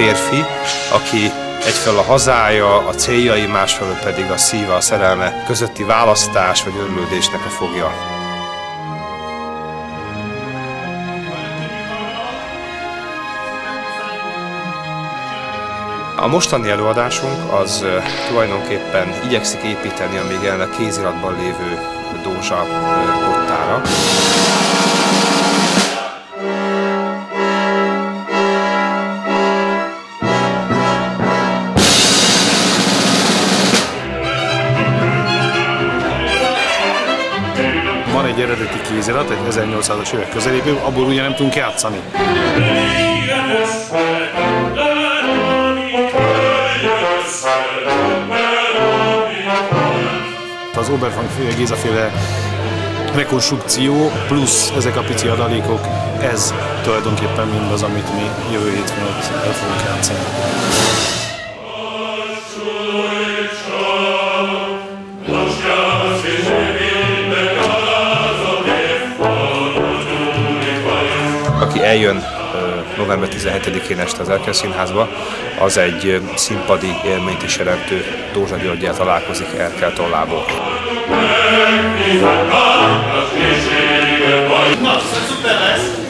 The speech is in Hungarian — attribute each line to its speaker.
Speaker 1: férfi, aki egyfelől a hazája, a céljai, másfelől pedig a szíve, a szerelme közötti választás vagy örülődésnek a fogja. A mostani előadásunk az tulajdonképpen igyekszik építeni a még jelenleg kéziratban lévő Dózsa kottára.
Speaker 2: Van egy eredeti kézirat, egy 1800-as évek közeléből, abból ugye nem tudunk játszani. Az Oberfang Géza-féle rekonstrukció plusz ezek a pici adalékok, ez tulajdonképpen mindaz, amit mi jövő hétfőn ott el fogunk játszani.
Speaker 1: Aki eljön november 17-én este az Erkel Színházba, az egy színpadi élményt is jelentő Dózsa Györggyel találkozik Erkel tollából.
Speaker 3: Na, szuper lesz!